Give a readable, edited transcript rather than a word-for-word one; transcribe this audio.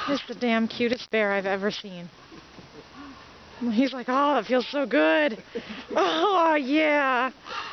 This is the damn cutest bear I've ever seen. He's like, oh, it feels so good. Oh, yeah.